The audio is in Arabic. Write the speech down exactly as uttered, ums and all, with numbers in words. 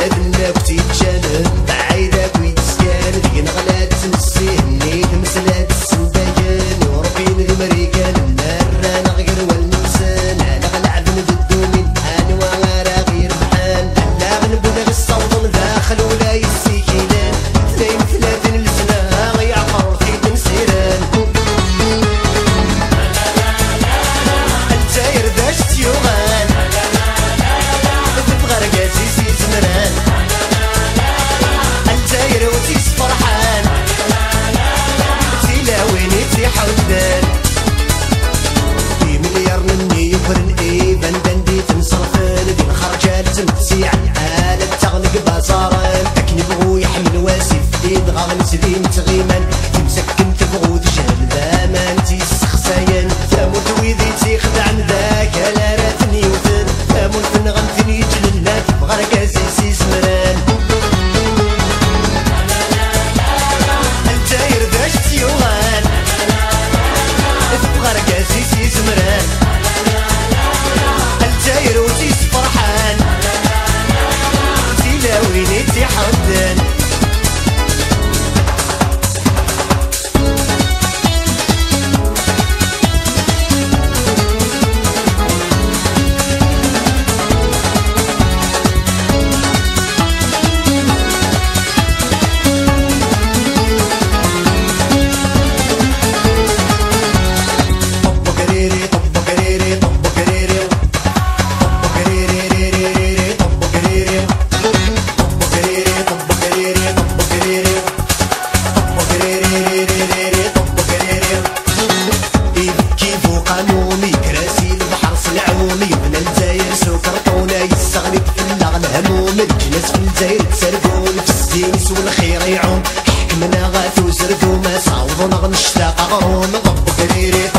يدنا كتي تجانا بعيدك ويتسكان ذيك نغلات تنسيه نيت مسلات السندايان وربين ذي مريكان النار نغير والنسان على غلعبن ضدو من حان وغير غير بحان لا غنبونا بالصوت داخل ولا يسيكيلان اثنين ثلاثين لسنا غيعقر في تنسيران الجاير داش تيوغان تبغى رقاسي سي زمران الجاير وتيس فرحان تيلاويني تي حودان في مليار مني يفرن اي بندن دي تنصرفان دي الخرجات تمتسي عالة تغلق بازاران تكني بغو يحمل واسف ايد غاغن سديم تغيمان تمسكن تبغو تجهل بامان تيسخسايان ثاموت ويدي تيخدع ذاك لا راتني وثن ثاموت نغمتني جلنا تبغى ركازي سي زمران الجاير داش تيوغان تبغى ركازي سي زمران الجاير وتيس فرحان تيلاويني تي حودان قانوني كراسي البحر صنعومي من الجزائر سكر طونا يستغلب في اللغن هموم الجناس في الجزائر تسرقون في الزينس والخير يعوم حكمنا غاثو زردو ما صاوضو نغنشتاق غروم ضبو كريري